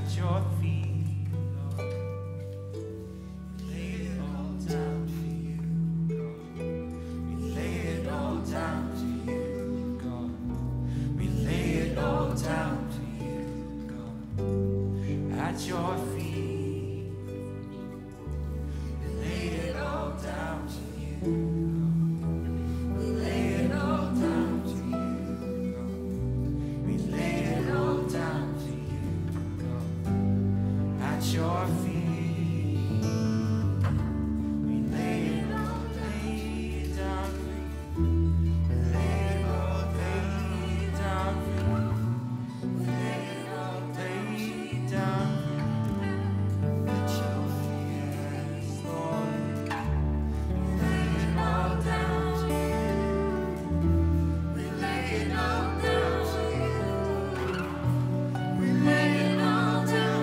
at your feet, Lord. We lay it all down for you, God. We lay it all down to you, God. We lay it all down to you, God. At your feet. We lay it all down to you. Your feet, we lay it all down for you. We lay it all down for you. We lay it all down for you. At your feet, yes, Lord. We lay it all down to you. We lay it all down to you. We lay it all down to you.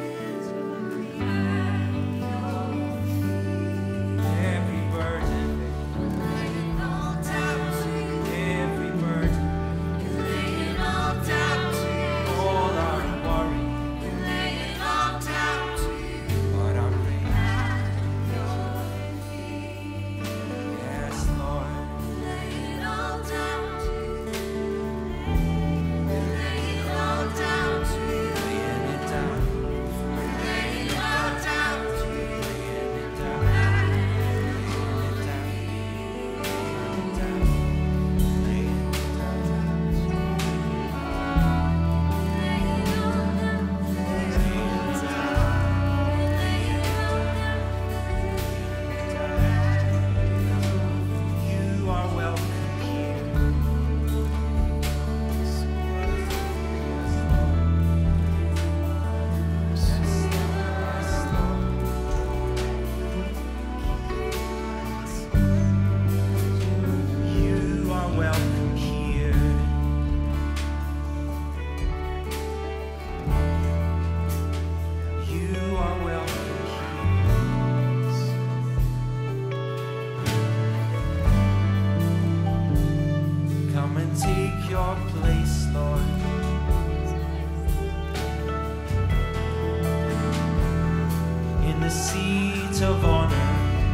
Take your place, Lord. In the seat of honor.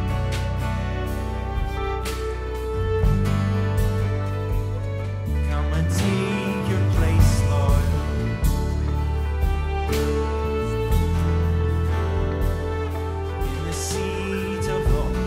Come and take your place, Lord. In the seat of honor.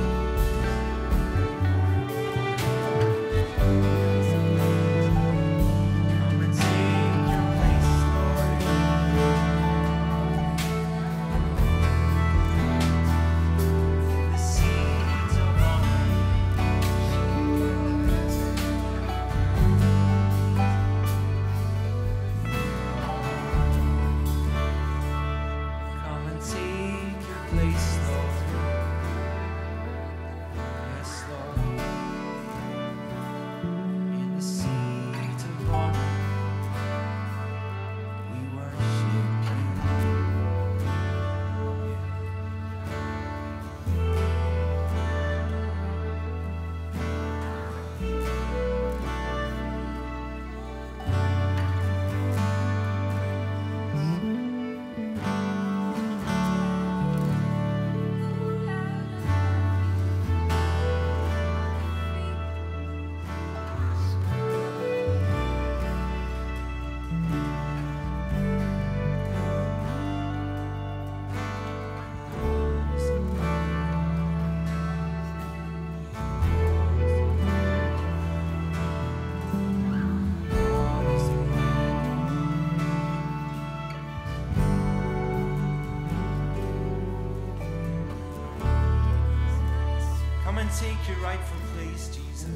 Take your rightful place, Jesus.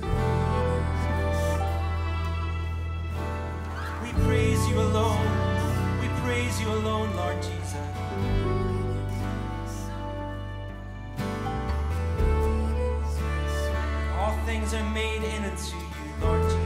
We praise you alone. We praise you alone, Lord Jesus. All things are made in and to you, Lord Jesus.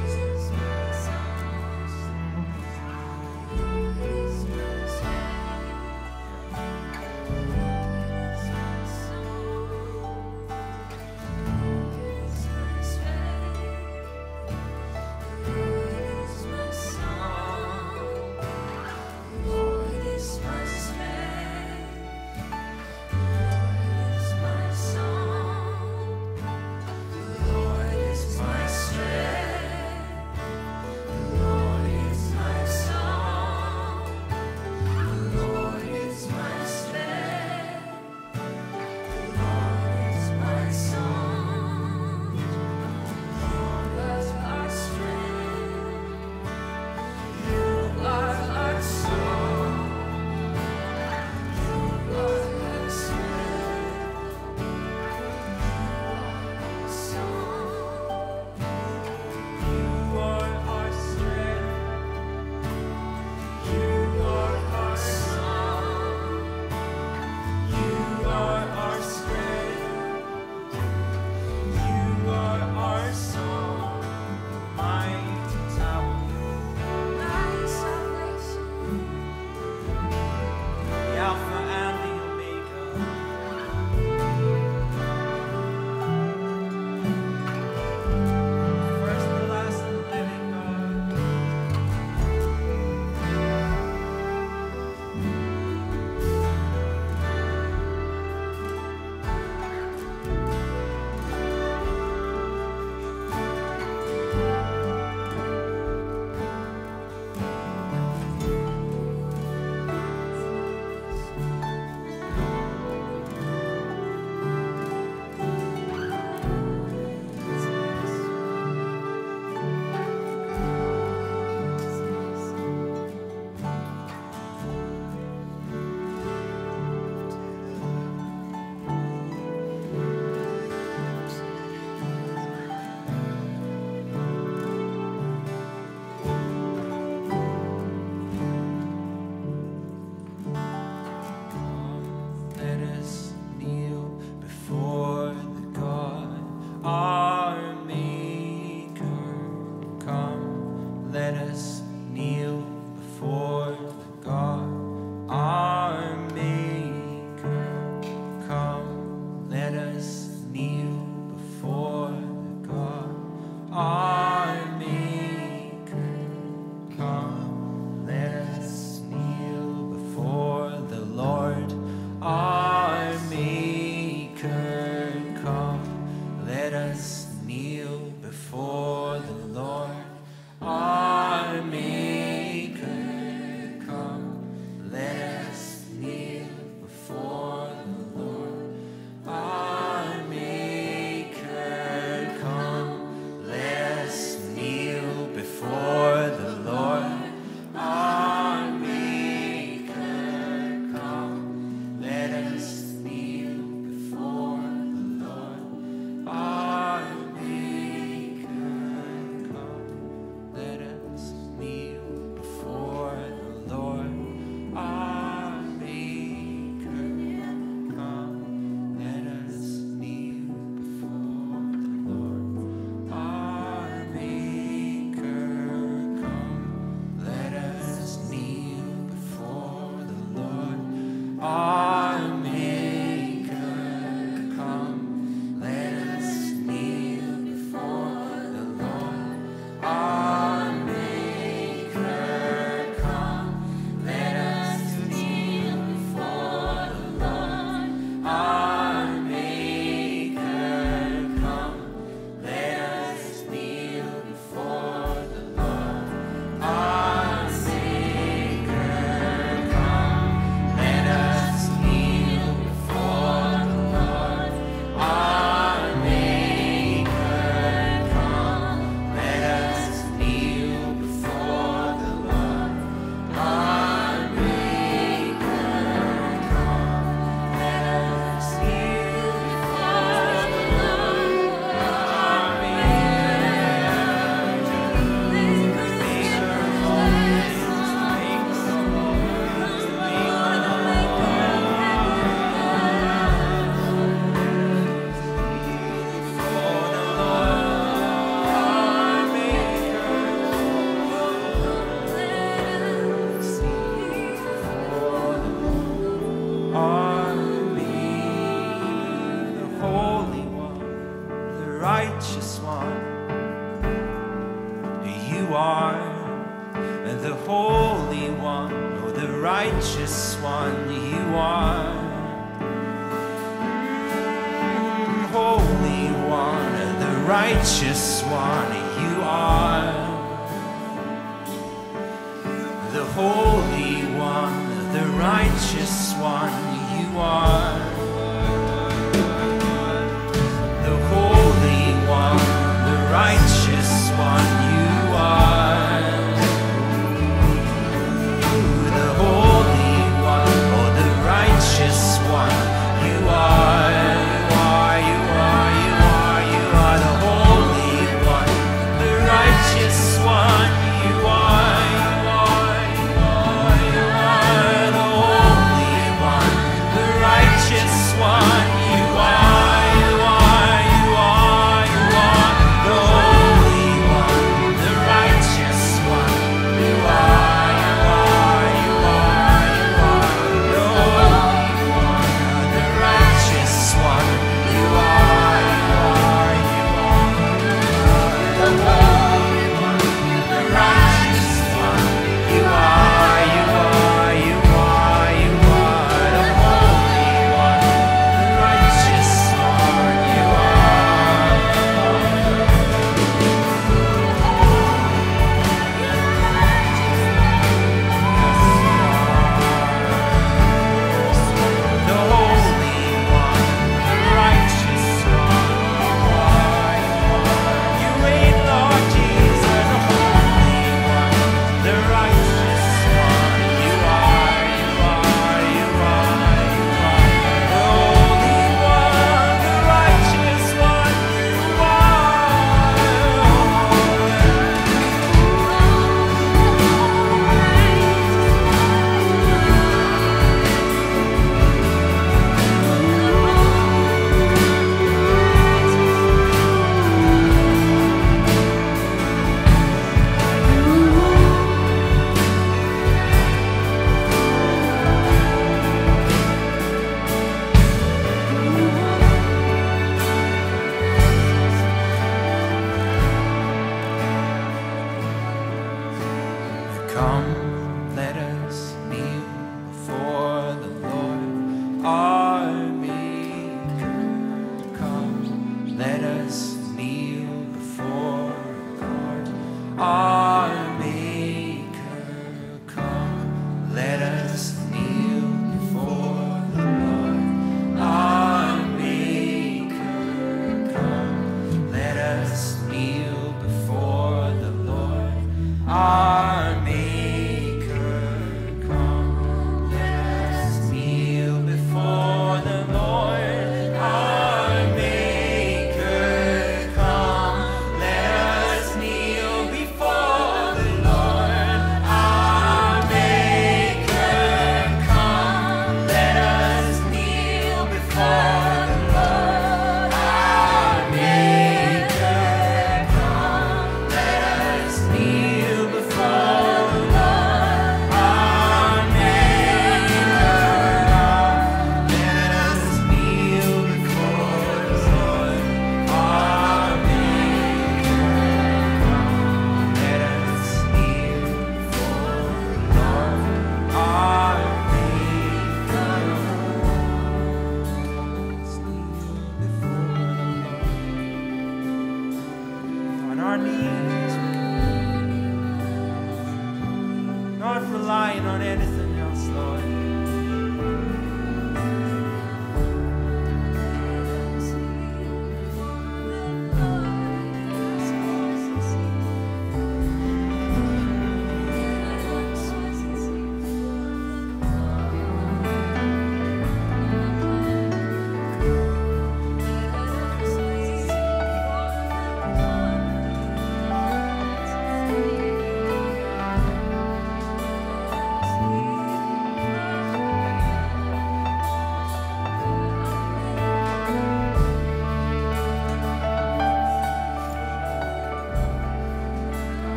righteous one, you are. Holy One, the righteous one, you are. The Holy One, the righteous one, you are. The Holy One, the righteous one, you are. The Holy One, oh, the righteous one, you are. You are the Holy One, the righteous one, you are. The Holy One, the righteous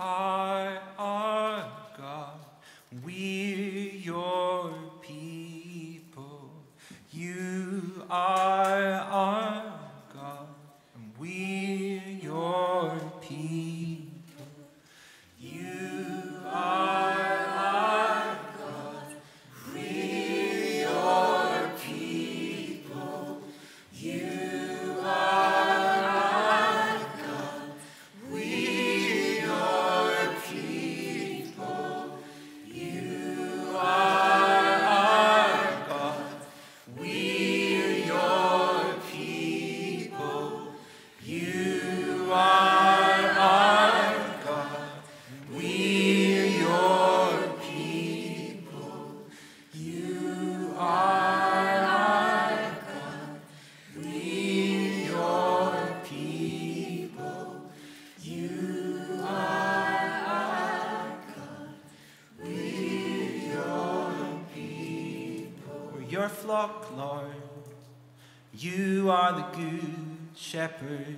are our God. We're your people. You are our God, and we're your people. You are our God. We're your people. You are our God. We're your people. You are our God. We're your people. You are our God. We're your people. You are our God. We're your people. You are our God. We're your people. We're your flock, Lord. You are the good shepherd.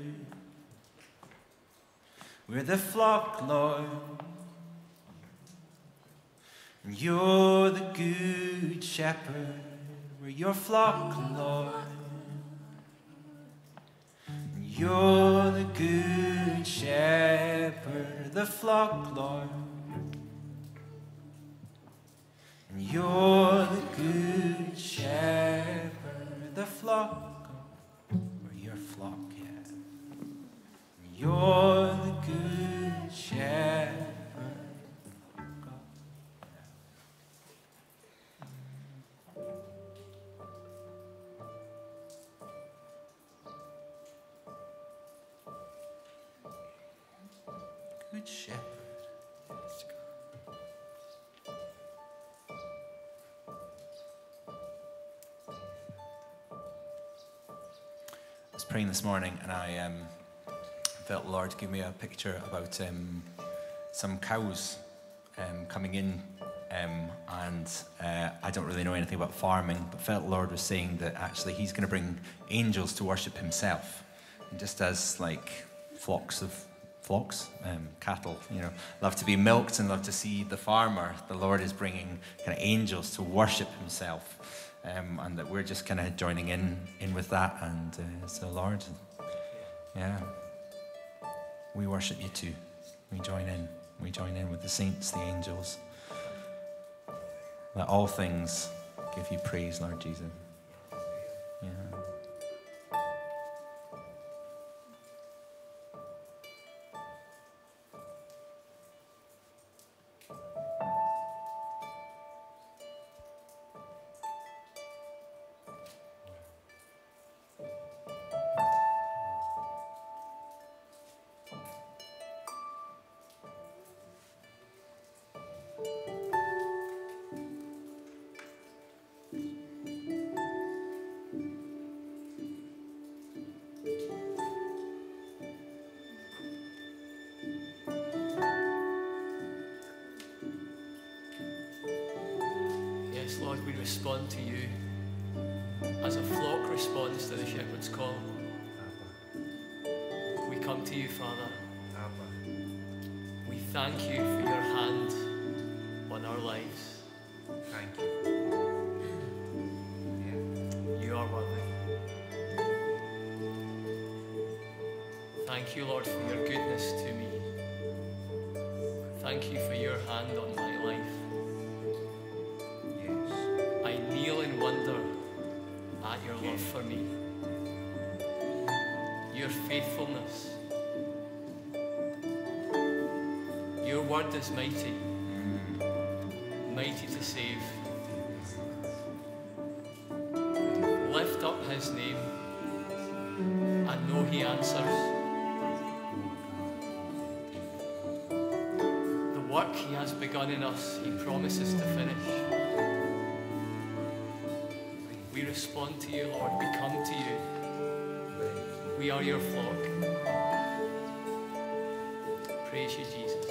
We're the flock, Lord. And you're the good shepherd. We're your flock, Lord. And you're the good shepherd, the flock, Lord. And you're the good shepherd, the flock. We're your flock, yeah. And you're the good shepherd. Good shepherd. I was praying this morning and I felt the Lord give me a picture about some cows coming in, and I don't really know anything about farming, but felt the Lord was saying that actually He's going to bring angels to worship Himself, and just as like cattle, love to be milked and love to see the farmer, the Lord is bringing kind of angels to worship Himself, and that we're just kind of joining in with that, and so Lord, yeah, we worship You too. We join in with the saints, the angels. Let all things give You praise, Lord Jesus. Yeah. Yes, Lord, we respond to You as a flock responds to the shepherd's call. We come to You, Father. We thank You for Your hand on our lives. Thank You. You are worthy. Thank You, Lord, for Your goodness to me. Thank You for Your hand on my life. I kneel in wonder at Your love for me, Your faithfulness. Your word is mighty, mighty to save. Lift up His name and know He answers. The work He has begun in us, He promises to finish. We respond to You, Lord. We come to You. We are Your flock. Praise You, Jesus.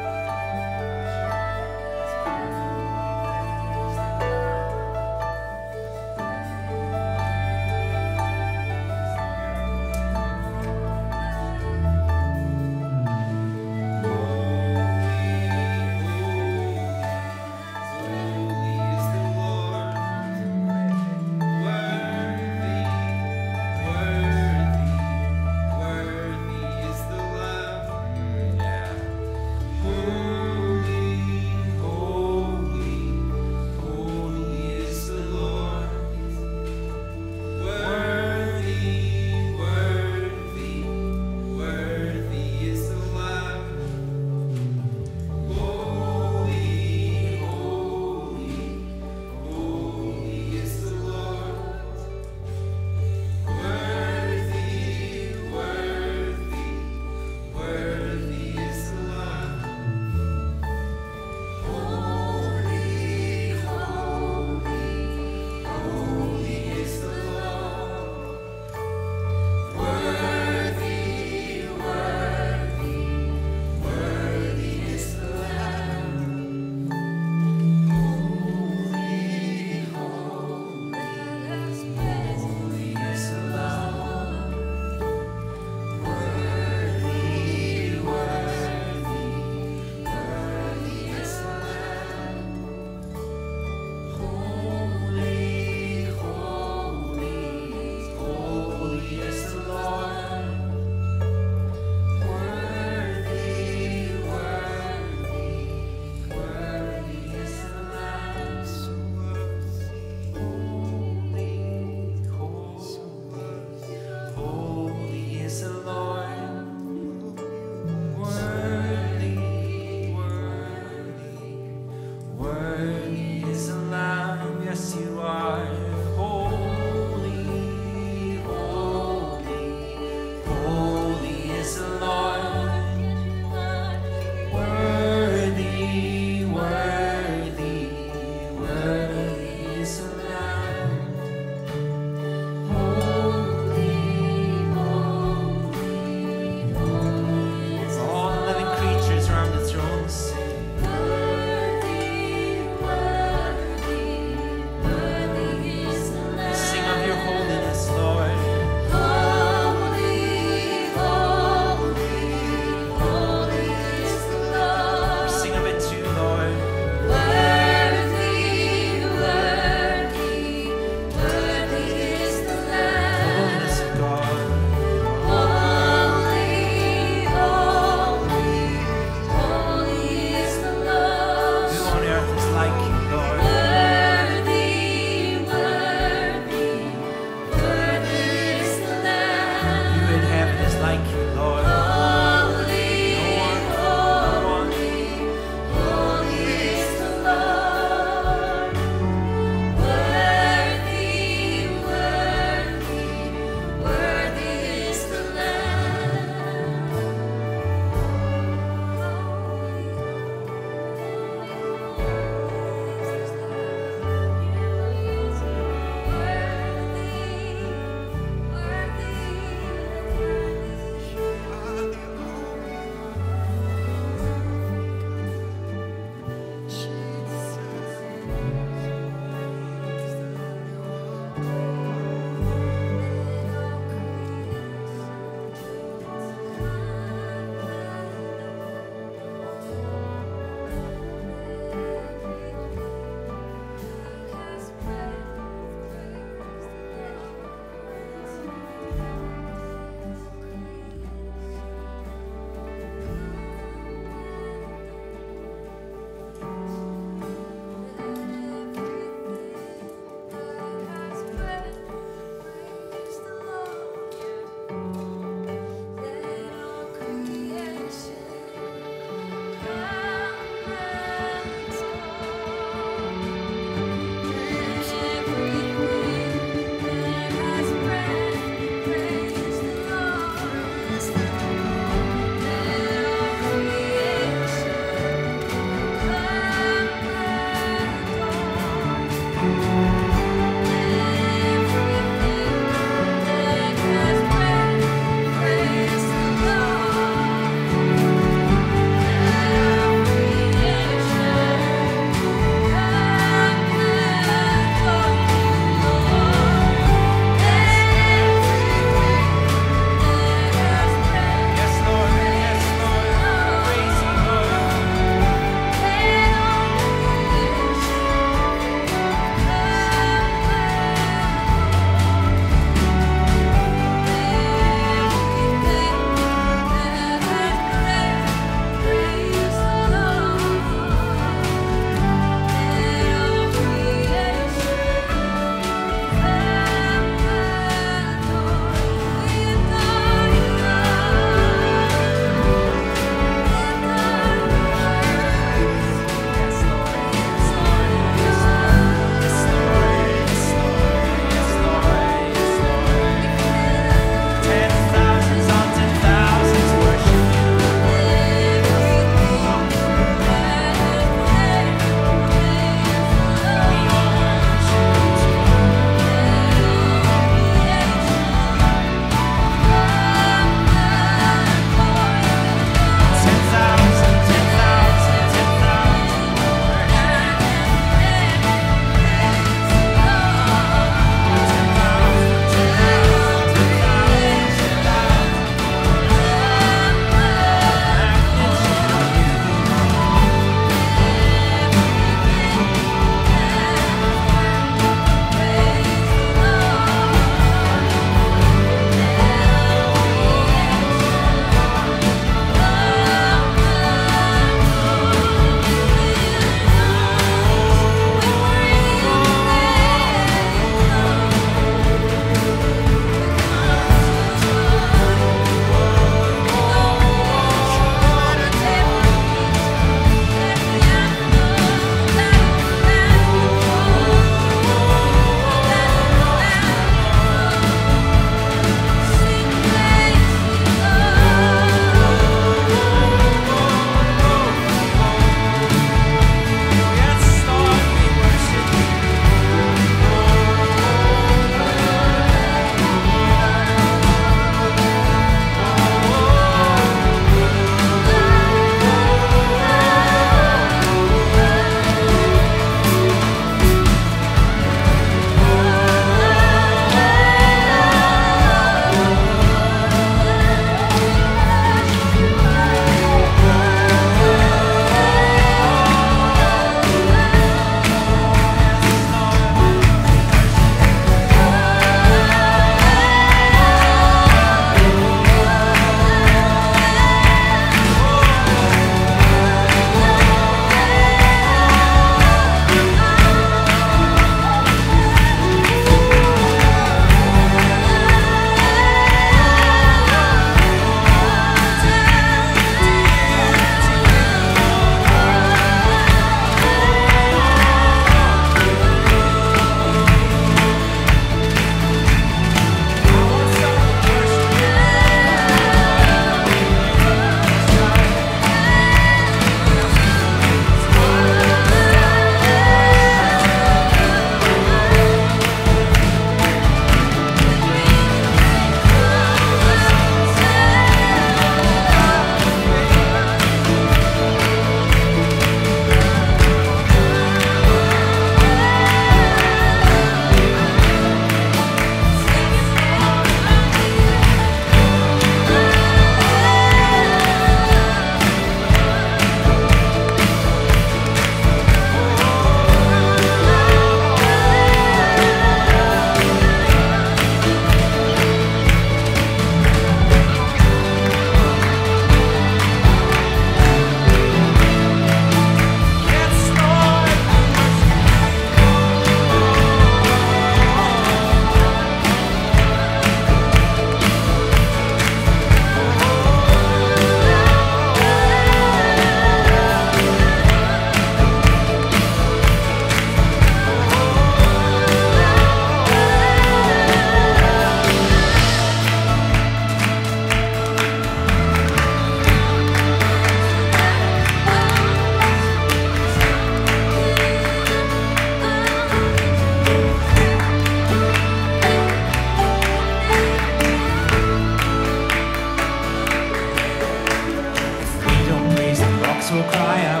rocks will cry out.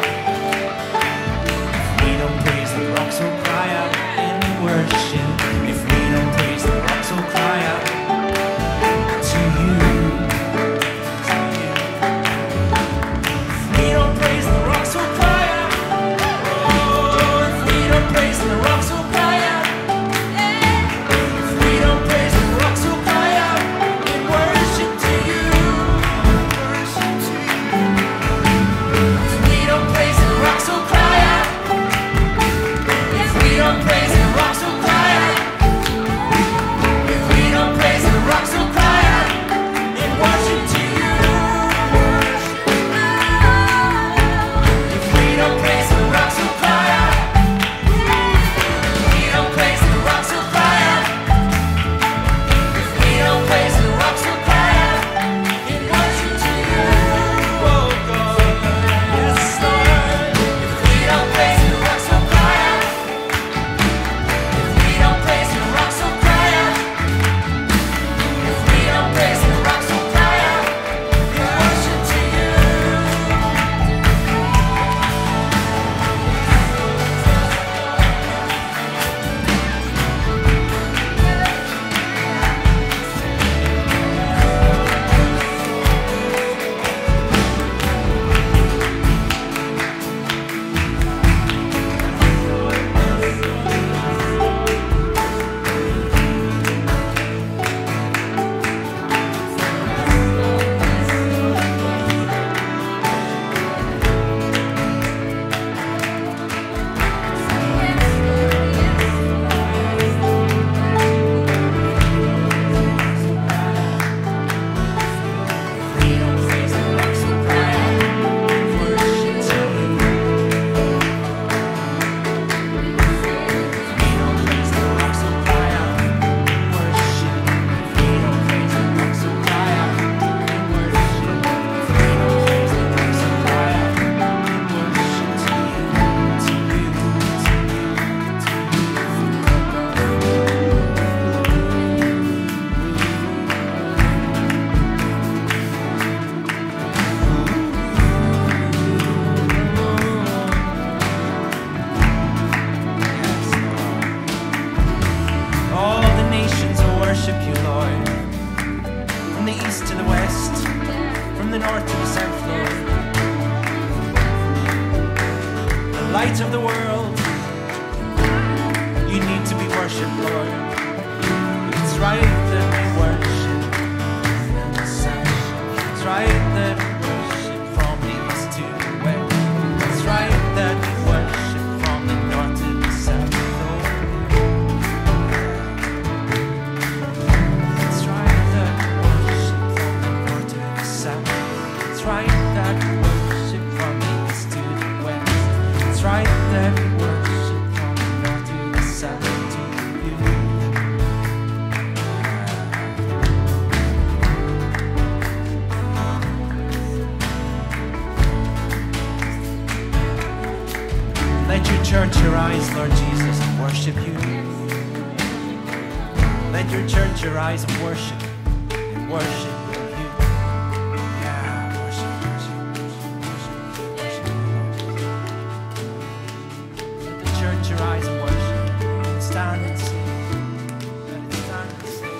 If we don't praise, the rocks will cry out in worship. If we don't praise, the rocks will cry out to you. If we don't praise, the rocks will cry out. Oh, if we don't praise, the rocks will cry out. If we don't praise, the rocks will cry out in worship to you. Worship to you. If we don't praise, the rocks will cry out. If we don't praise, the rocks will cry out. If we don't praise, the rocks will cry out in worship to you. If we don't praise, the rocks will cry out. If we don't praise, the rocks will cry out. If we don't praise, the rocks will cry out in worship to you. Oh God, yes Lord. If we don't praise, the rocks will cry out. If we don't praise, the rocks will cry out. If we don't praise, the rocks will cry out in worship to you. All the nations will worship you, Lord. From the east to the west, from the north to the south, Lord. The light of the world, you need to be worshipped, Lord. It's right that we worship the south. It's right that we worship from the east to the west. It's right that we worship from the north to the south, Lord. It's right that we worship from the north to the south. It's right that we worship from the east to the west. It's right that we worship from the north to the south to you. Let your church arise, Lord Jesus, and worship you. Let your church arise and worship you. Yeah, worship, worship, worship, worship, worship. Let the church arise and worship. And stand and sing. Let it stand and sing.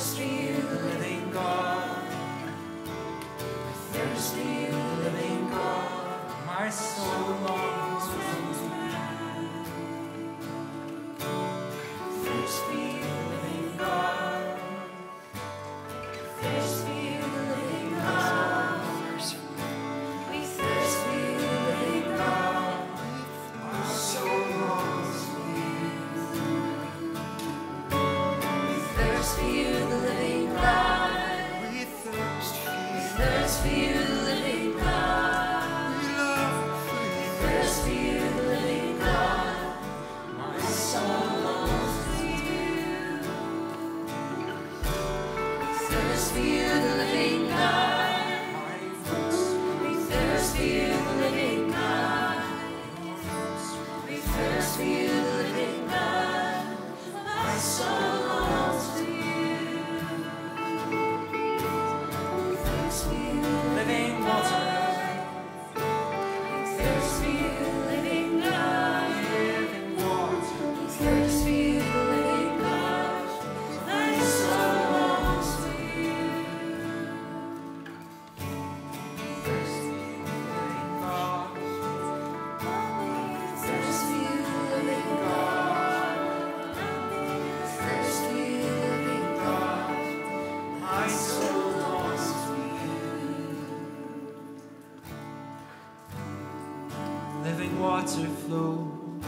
thirst for you, the living God. I thirst for you, the living God. My soul longs for you. Thirst for you, the living God. Thirst for you, the living God. We thirst for you, the living God. My soul longs for you. We thirst for you, the living God. We thirst for you. We thirst for you, the living God. We love for you. We thirst for you, the living God. My soul longs for you. We thirst for you, the living God. We thirst for you, the living God. We thirst for you, the living God. My soul longs for you. We thirst for you, living water. We thirst for you, living God. Living water. We thirst for you, living God. My soul longs for you. We thirst for you, living God. We thirst for you, living God. We thirst for you, living God. My soul longs for you. Living water flow.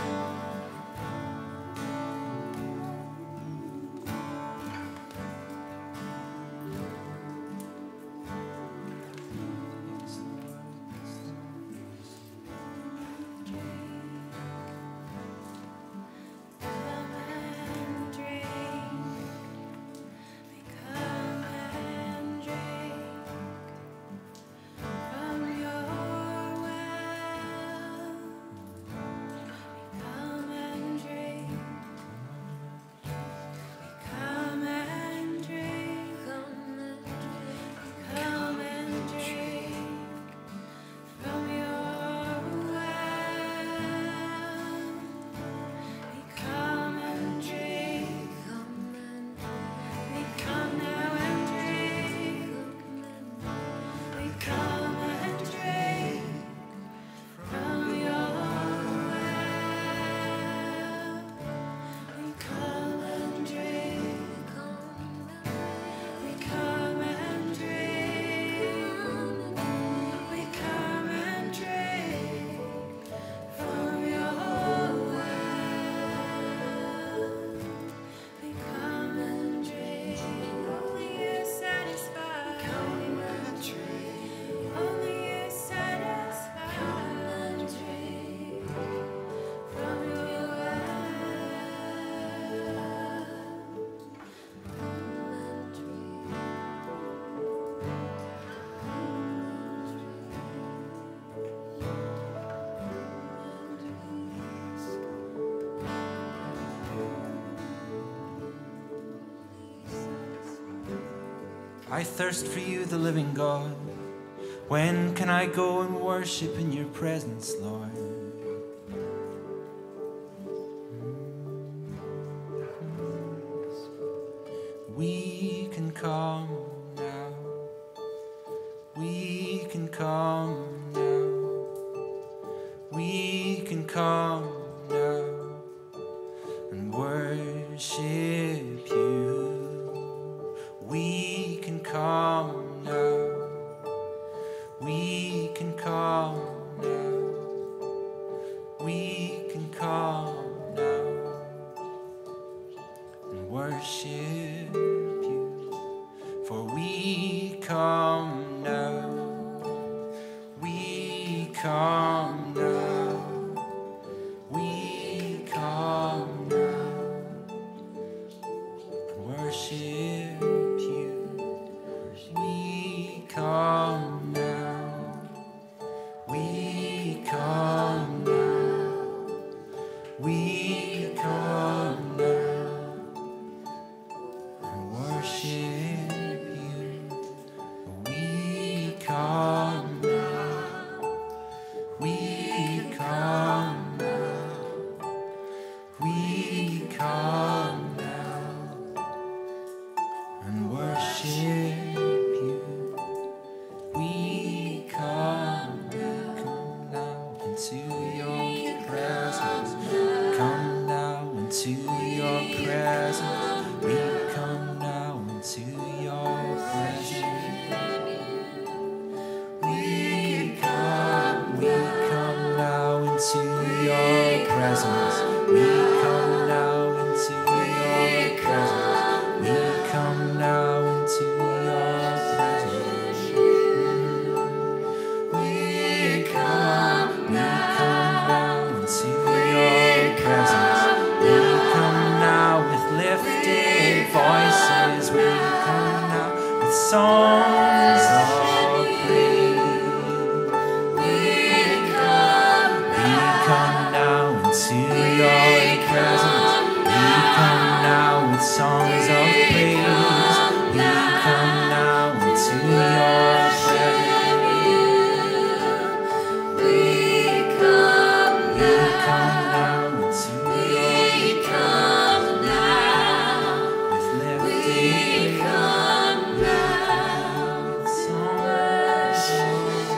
I thirst for you, the living God. When can I go and worship in your presence, Lord? We can come now. We can come now. We can come now and worship you. We can come now. We can come now. We can come now and worship you. For we come now. We come now. We come now and worship you. We come now. We come now. We come now and worship you. We come now. We come now. We come now and into your presence. We come now into your presence. We come now into your presence. We come now into your presence. We come now into your presence. We come now into your presence. We come now with lifted voices. We come now with songs of praise. We come now into your presence. We come now with songs of praise. We come now into your presence. We come now into your presence. With lifted with songs of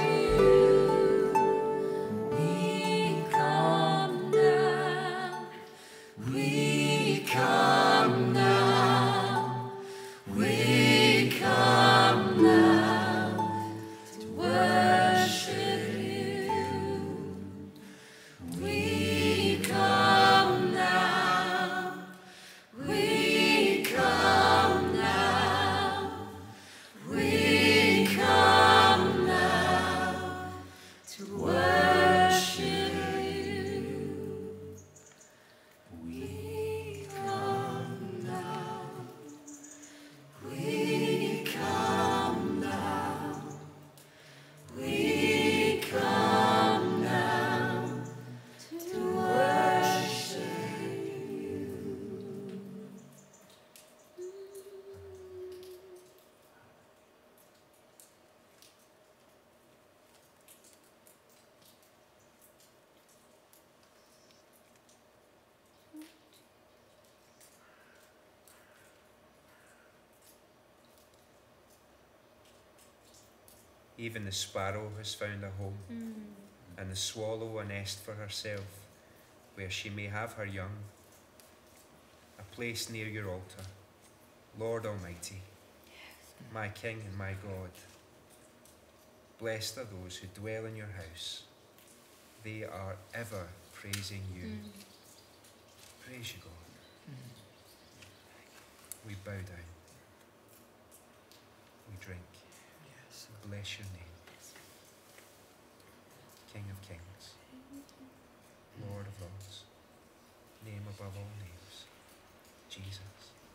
we come now. We come now. We come now to worship you. We come now. We come now. We come now to worship you. We come now. We come now. We come now to worship you. Even the sparrow has found a home, and the swallow a nest for herself, where she may have her young. A place near your altar, Lord Almighty, my King and my God. Blessed are those who dwell in your house. They are ever praising you. Praise you, God. We bow down. We drink. Bless your name. King of kings, Lord of lords, name above all names, Jesus.